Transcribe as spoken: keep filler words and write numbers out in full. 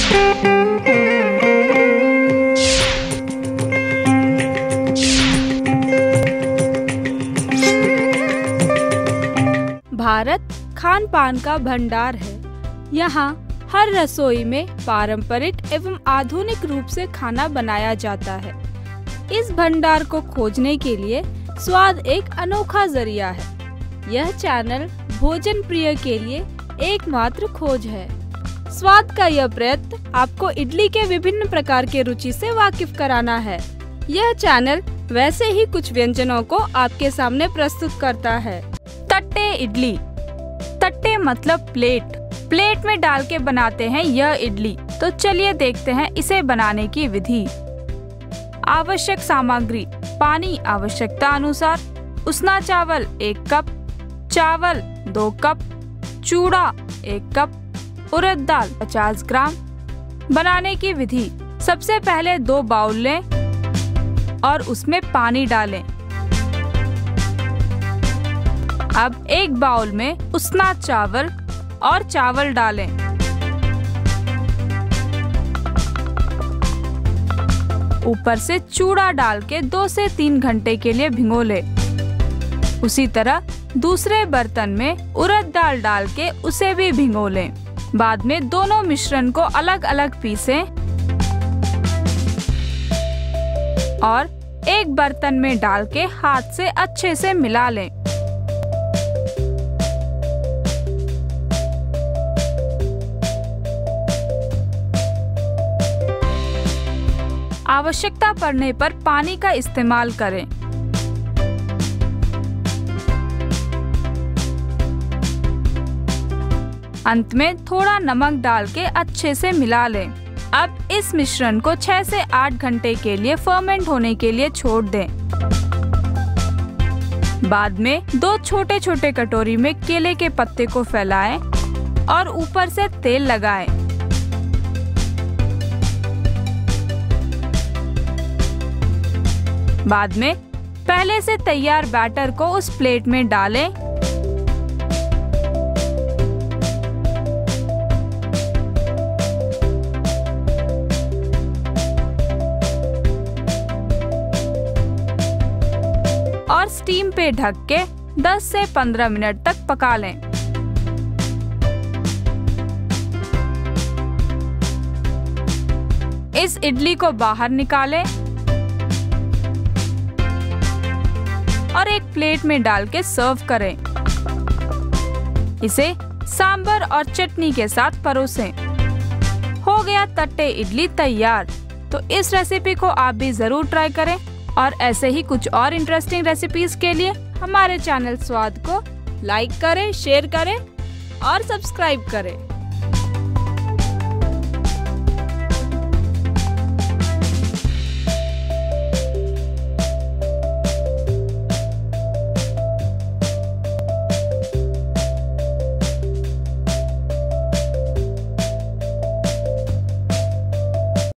भारत खान पान का भंडार है। यहाँ हर रसोई में पारंपरिक एवं आधुनिक रूप से खाना बनाया जाता है। इस भंडार को खोजने के लिए स्वाद एक अनोखा जरिया है। यह चैनल भोजन प्रिय के लिए एकमात्र खोज है। स्वाद का यह प्रयत्न आपको इडली के विभिन्न प्रकार के रुचि से वाकिफ कराना है। यह चैनल वैसे ही कुछ व्यंजनों को आपके सामने प्रस्तुत करता है। तट्टे इडली। तट्टे मतलब प्लेट। प्लेट में डाल के बनाते हैं यह इडली। तो चलिए देखते हैं इसे बनाने की विधि। आवश्यक सामग्री: पानी आवश्यकता अनुसार, उसना चावल एक कप, चावल दो कप, चूड़ा एक कप, उड़द दाल पचास ग्राम। बनाने की विधि: सबसे पहले दो बाउल लें और उसमें पानी डालें। अब एक बाउल में उसना चावल और चावल डालें। ऊपर से चूड़ा डाल के दो से तीन घंटे के लिए भिगो लें। उसी तरह दूसरे बर्तन में उड़द दाल डाल के उसे भी भिगो लें। बाद में दोनों मिश्रण को अलग अलग पीसें और एक बर्तन में डाल के हाथ से अच्छे से मिला लें। आवश्यकता पड़ने पर पानी का इस्तेमाल करें। अंत में थोड़ा नमक डाल के अच्छे से मिला लें। अब इस मिश्रण को छह से आठ घंटे के लिए फर्मेंट होने के लिए छोड़ दें। बाद में दो छोटे छोटे कटोरी में केले के पत्ते को फैलाएं और ऊपर से तेल लगाएं। बाद में पहले से तैयार बैटर को उस प्लेट में डालें और स्टीम पे ढक के दस से पंद्रह मिनट तक पका लें। इस इडली को बाहर निकालें और एक प्लेट में डाल के सर्व करें। इसे सांभर और चटनी के साथ परोसें। हो गया तट्टे इडली तैयार। तो इस रेसिपी को आप भी जरूर ट्राई करें और ऐसे ही कुछ और इंटरेस्टिंग रेसिपीज के लिए हमारे चैनल स्वाद को लाइक करें, शेयर करें और सब्सक्राइब करें।